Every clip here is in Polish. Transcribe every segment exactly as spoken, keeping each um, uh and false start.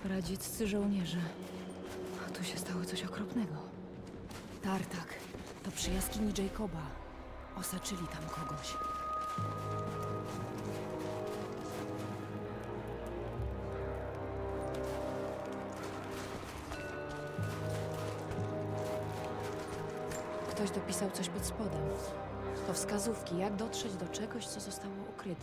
Radzieccy żołnierze. A tu się stało coś okropnego. Tartak. To przy jaskini Jacoba. Osaczyli tam kogoś. Ktoś dopisał coś pod spodem. To wskazówki, jak dotrzeć do czegoś, co zostało ukryte.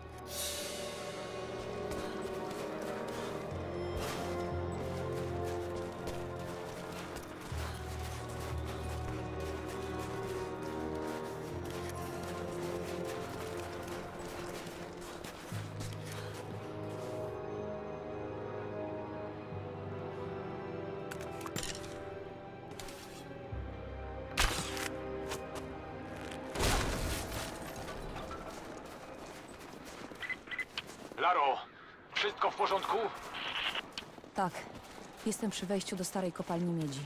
Laro, wszystko w porządku? Tak. Jestem przy wejściu do starej kopalni miedzi.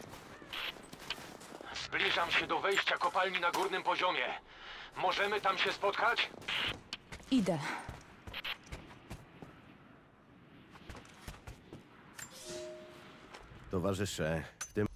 Zbliżam się do wejścia kopalni na górnym poziomie. Możemy tam się spotkać? Idę. Towarzysze, w tym...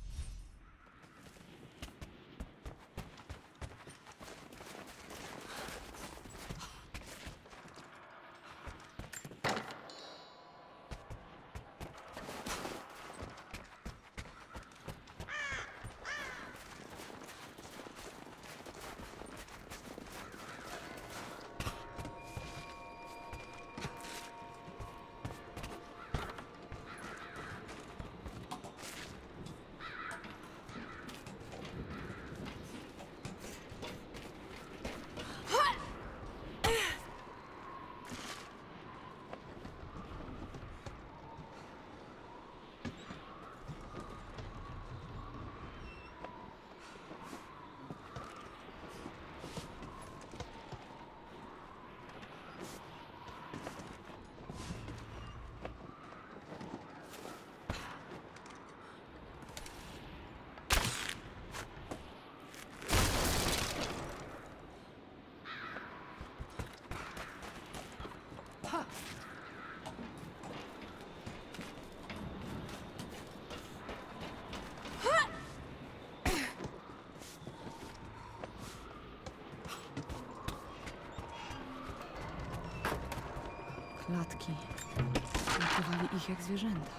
Klatki. Traktowali ich jak zwierzęta.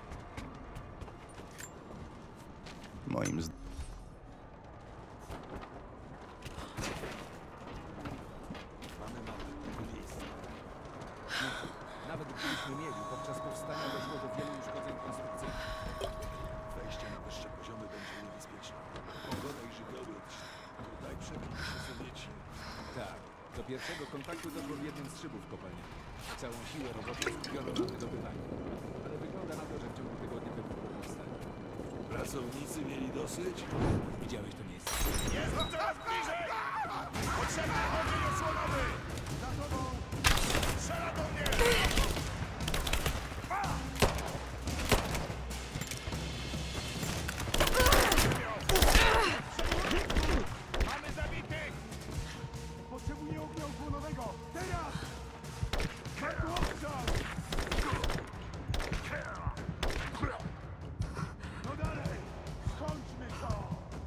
Moim zdaniem... Nawet gdybyśmy mieli, podczas powstania doszło do wielu uszkodzeń konstrukcyjnych. Wejście na wyższe poziomy będzie niebezpieczne. Pogoda i żywioły. Tutaj przebili się Sowieci. Tak. Do pierwszego kontaktu doszło w jednym z szybów kopalni. Całą siłę robotów skupiono na wydobywaniu. Ale wygląda na to, że w ciągu tygodnia wybuchło powstanie. Pracownicy mieli dosyć? Widziałeś to miejsce? Jest to coraz bliżej! Potrzebny ogień osłonowy! Za tobą! Strzela do mnie! Mamy zabitych! Potrzebuję ognia osłonowego! Teraz! No dalej! Skończmy to!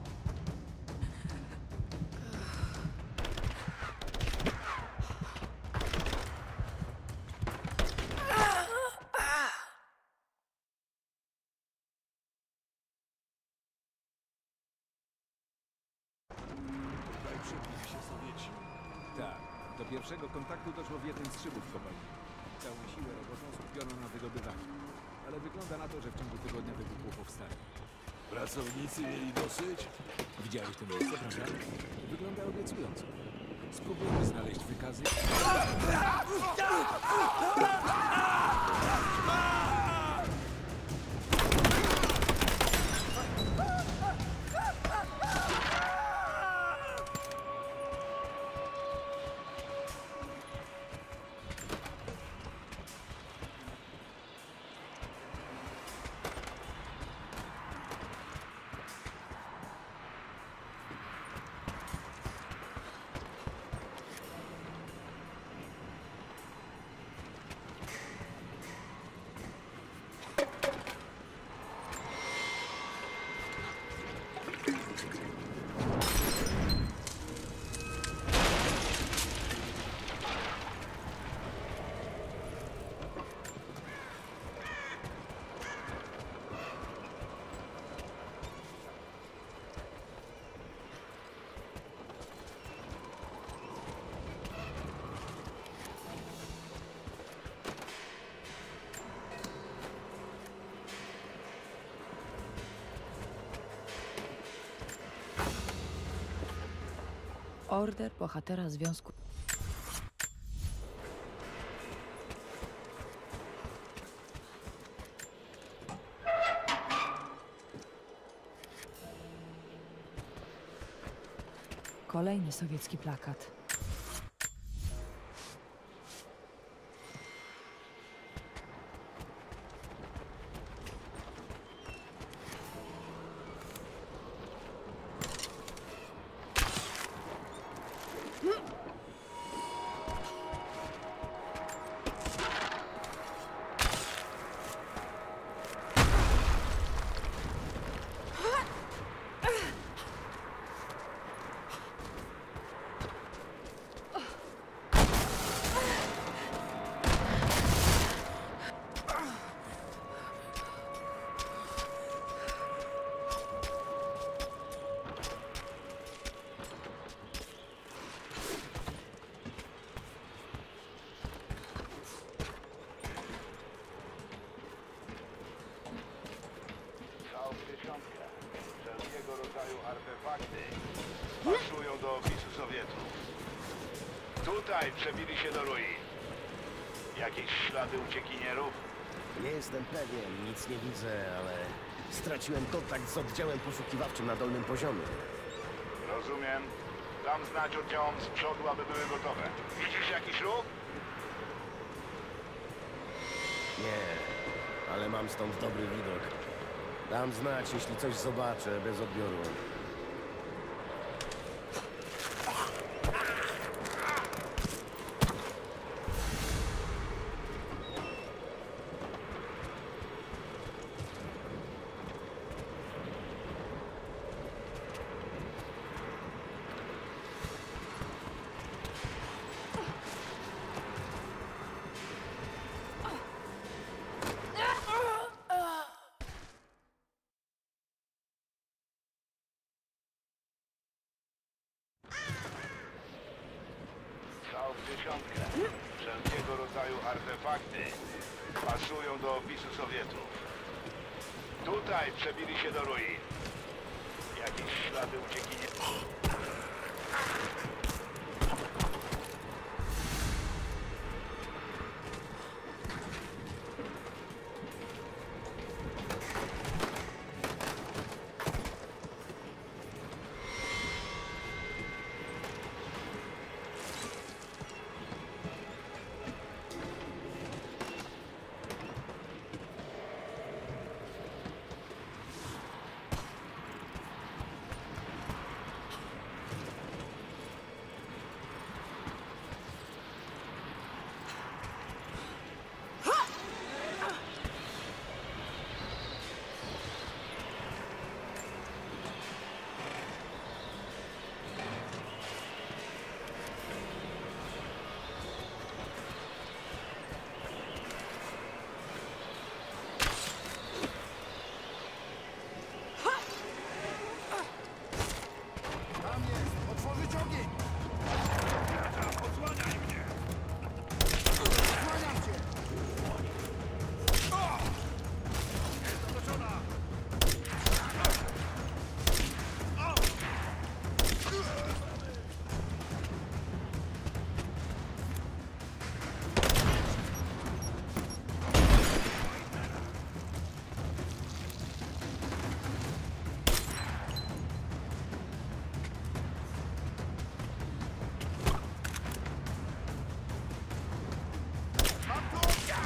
Tutaj przebili się Sowieci. Tak. Do pierwszego kontaktu doszło w jednym z szybów kopalni. Całą siłę robotą skupiono na wydobywaniu. Ale wygląda na to, że w ciągu tygodnia wybuchło powstanie. Pracownicy mieli dosyć? Widziałeś to miejsce, prawda? Wygląda obiecująco. Spróbujmy znaleźć wykazy. Order bohatera Związku. Kolejny sowiecki plakat. Wszelkiego rodzaju artefakty pasują do opisu Sowietów. Tutaj przebili się do ruin. Jakieś ślady uciekinierów? Nie jestem pewien, nic nie widzę, ale straciłem kontakt z oddziałem poszukiwawczym na dolnym poziomie. Rozumiem. Dam znać oddziałom z przodu, aby były gotowe. Widzisz jakiś ruch? Nie, ale mam stąd dobry widok. Dam znać, jeśli coś zobaczę, bez odbioru. Strzał w dziesiątkę. Wszelkiego rodzaju artefakty pasują do opisu Sowietów. Tutaj przebili się do ruin. Jakieś ślady uciekinierów? Tam jest! Otworzyć ogień! Odsłaniaj mnie! Odsłaniam cię! O! Jest otoczona! O! Mam tu ognia!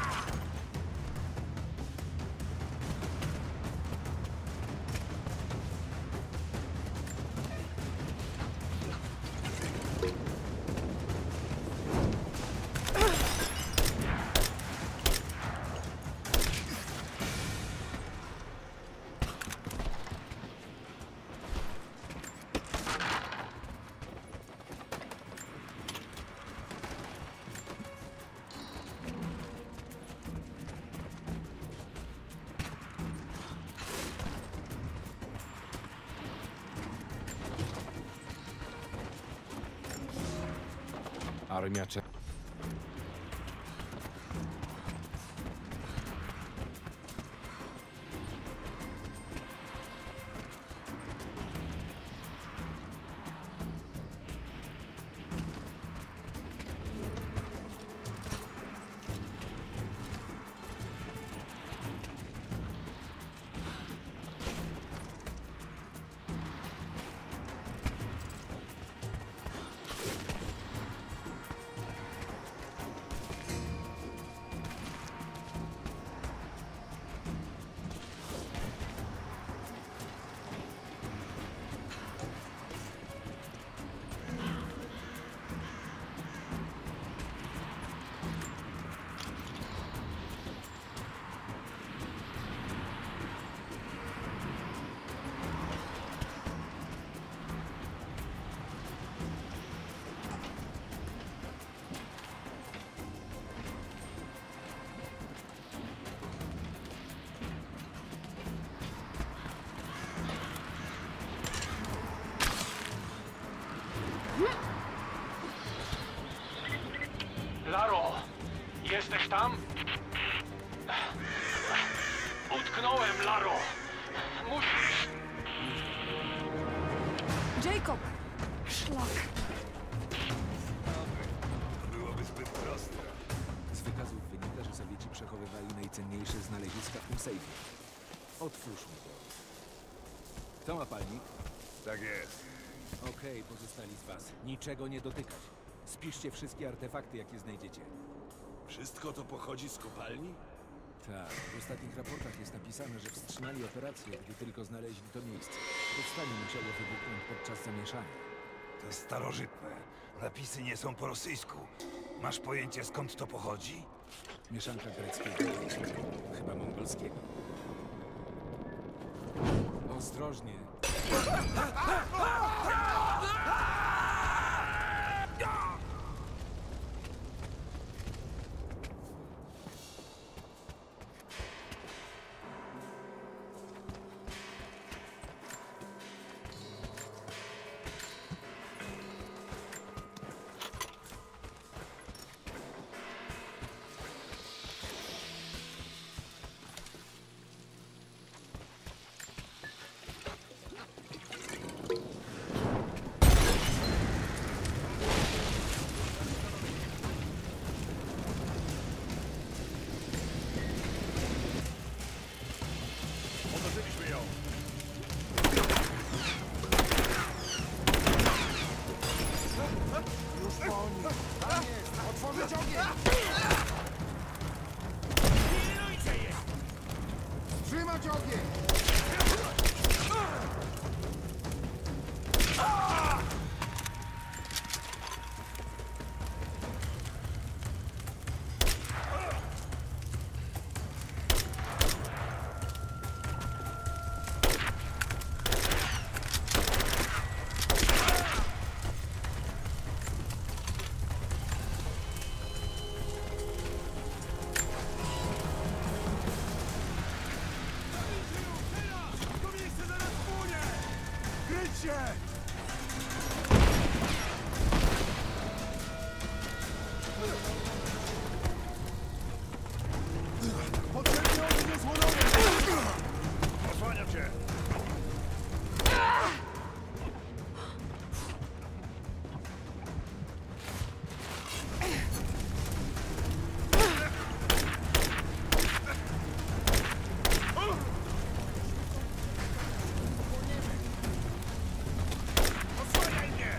Armia Cze... Laro, jesteś tam? Utknąłem, Laro. Musisz... Jacob! Szlak! Byłoby zbyt proste. Z wykazów wynika, że Sowieci przechowywali najcenniejsze znaleziska w tym sejfie. Otwórzmy go. Kto ma palnik? Tak jest. Okej, pozostali z was. Niczego nie dotykać. Spiszcie wszystkie artefakty, jakie znajdziecie. Wszystko to pochodzi z kopalni? Tak, w ostatnich raportach jest napisane, że wstrzymali operację, gdy tylko znaleźli to miejsce. Powstanie musiało wybuchnąć podczas zamieszania. To starożytne. Napisy nie są po rosyjsku. Masz pojęcie, skąd to pochodzi? Mieszanka greckiego, chyba mongolskiego. Ostrożnie. Odłożyliśmy ją. Już po nim. Tam jest. Otworzyć ogień. Pilnujcie je! Trzymać ogień. To miejsce zaraz płonie! Kryć się! Potrzebny ogień osłonowy! Osłaniam cię! Osłaniaj mnie!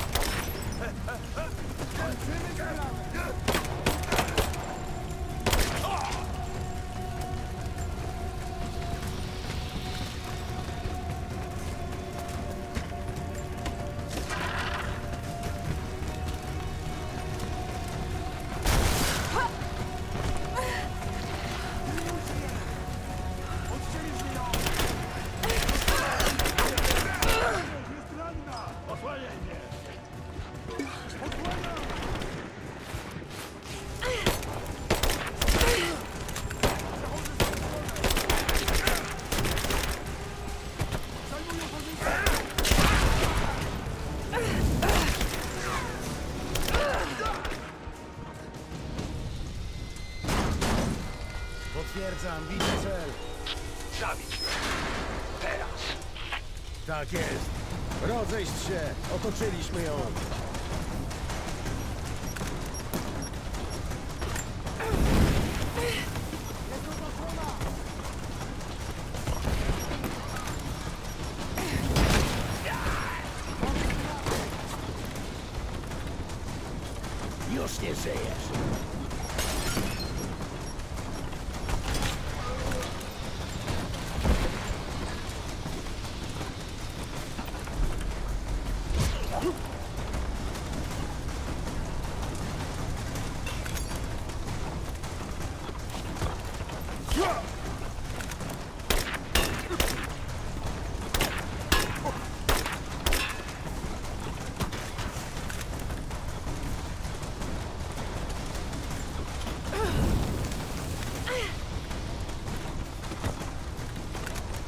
Kończymy sprawę. Odcięliśmy ją! Jest ranna! Osłaniaj mnie! Osłaniam! Zajmuję pozycję! Potwierdzam, widzę cel. Zabić mnie. Teraz. Tak jest. Rozejść się. Otoczyliśmy ją. Już nie żyjesz.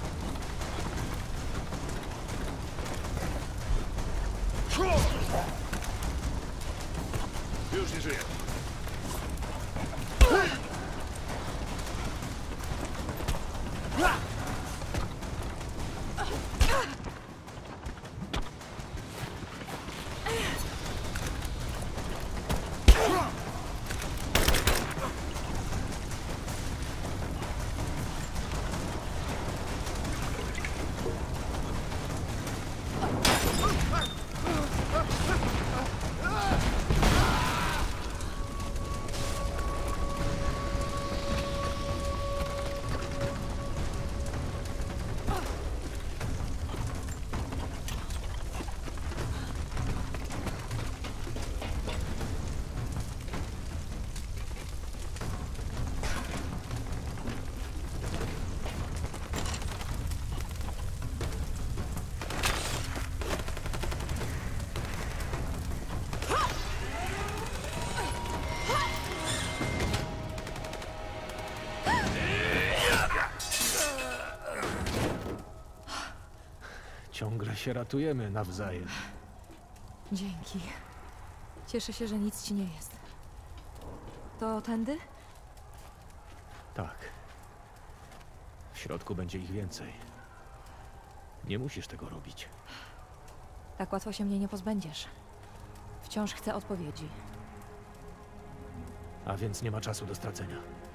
Sure! już nie żyje. Ciągle się ratujemy nawzajem. Dzięki. Cieszę się, że nic ci nie jest. To tędy? Tak. W środku będzie ich więcej. Nie musisz tego robić. Tak łatwo się mnie nie pozbędziesz. Wciąż chcę odpowiedzi. A więc nie ma czasu do stracenia.